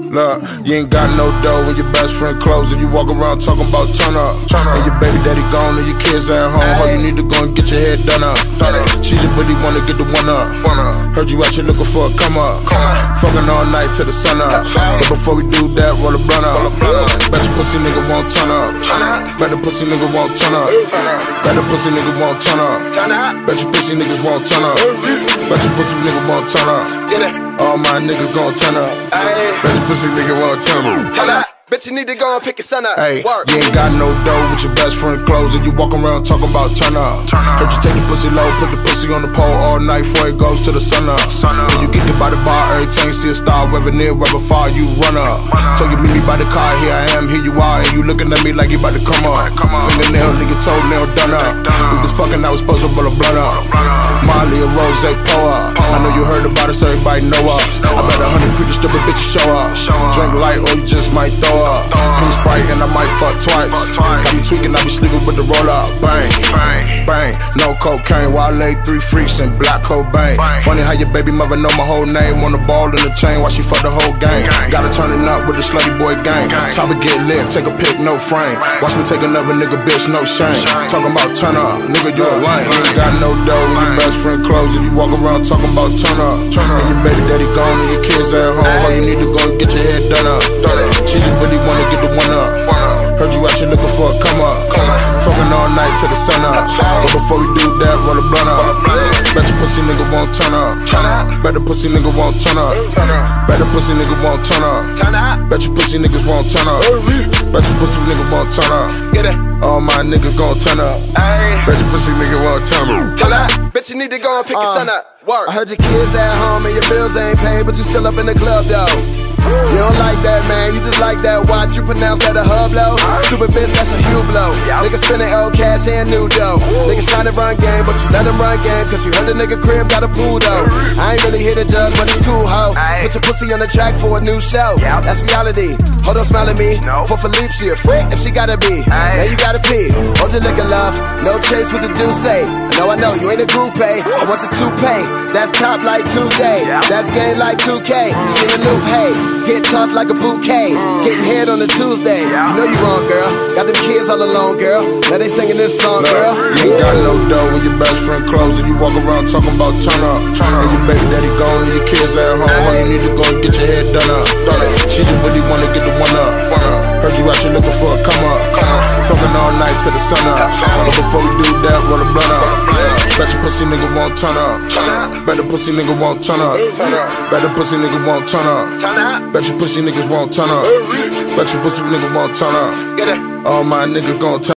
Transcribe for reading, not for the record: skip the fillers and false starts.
Look, you ain't got no dough when your best friend close and you walk around talking about turn up. And your baby daddy gone and your kids at home. All you need to go and get your head done up. She just really wanna get the one up. Heard you out here looking for a come up. Fucking all night till the sun up. But before we do that, roll a blunt up. Bet your pussy nigga won't turn up. Bet the pussy nigga won't turn up. Bet the pussy nigga won't turn up. Bet your pussy niggas won't turn up. Bet your pussy nigga won't turn up. All my niggas gon' turn up. Bet your pussy nigga won't turn up. Bet you need to go and pick your son up. Hey, you ain't got no dough with your best friend clothes and you walk around talking about turn up. Heard you take the pussy low, put the pussy on the pole all night before it goes to the sun up. When you get it by the bar, every time you see a star, whether near, whether far, you run up. Told you meet me by the car, here I am, here you are, and you looking at me like you about to come up. Fingernail, nigga, toenail done up. We was fucking, I was supposed to roll a blunt up. Molly, a rose, pour up. I know you heard about us, everybody know us. I bet 100 pretty stupid bitches show up. Drink light or you just might throw up. Clean Sprite and I might fuck twice. Got me tweaking, I be sleeping with the roll up. Bang, bang, bang. No cocaine, while I lay 3 freaks in black Cobain. Funny how your baby mother know my whole name. Want the ball in the chain while she fuck the whole gang. Gotta turn it up with the slutty boy gang. Time to get lit, take a pic, no frame. Watch me take another nigga, bitch, no shame. Talking about turn up, nigga, you a lame. You ain't got no dough when your best friend close and you walk around talking about turn up. And your baby daddy gone and your kids at home. All you need to go and get your head done up. She just really wanna get the one up. Heard you out here looking for a come up. Fucking all night till the sun up. But before we do that, roll a blunt up. Bet your pussy nigga won't turn up. Bet the pussy nigga won't turn up. Bet the pussy nigga won't turn up. Bet your pussy niggas won't turn up. Bet your pussy nigga won't turn up. All my niggas gon' turn up. Bet your pussy nigga won't turn up. Bet you need to go and pick your son up. I heard your kids at home and your bills ain't paid, but you still up in the club though. You don't like that, man, you just like that watch. You pronounce that a hublo? Stupid bitch, that's a Hublot. Niggas spending old cash and new dough. Niggas trying to run game, but you let them run game, cause you heard the nigga crib got a pool though. I ain't really here to judge, but it's cool, ho. Put your pussy on the track for a new show. That's reality. Hold on, smile at me. For Philippe, she a freak if she gotta be. Now you gotta pee. Hold your liquor, love. No chase with the do say. I know you ain't a groupie. I want the toupee. That's top like 2Day. That's game like 2K. See a loop, hey. Get tossed like a bouquet. Getting head on a Tuesday. You know you wrong, girl. Got them kids all alone, girl. Now they singing this song, girl. You ain't got no dough when your best friend close and you walk around talking about turn up. And your baby daddy gone and your kids at home. All you need to go and get your head done up. She just really wanna get the one up. Heard you out here looking for a come up. Fucking all night till the sun up. But before we do that, roll a blunt up. Bet your pussy nigga won't turn up. Bet the pussy nigga won't turn up. Bet the pussy nigga won't turn up. Bet your pussy niggas won't turn up. Bet your pussy nigga won't turn up. All my niggas gon' turn up.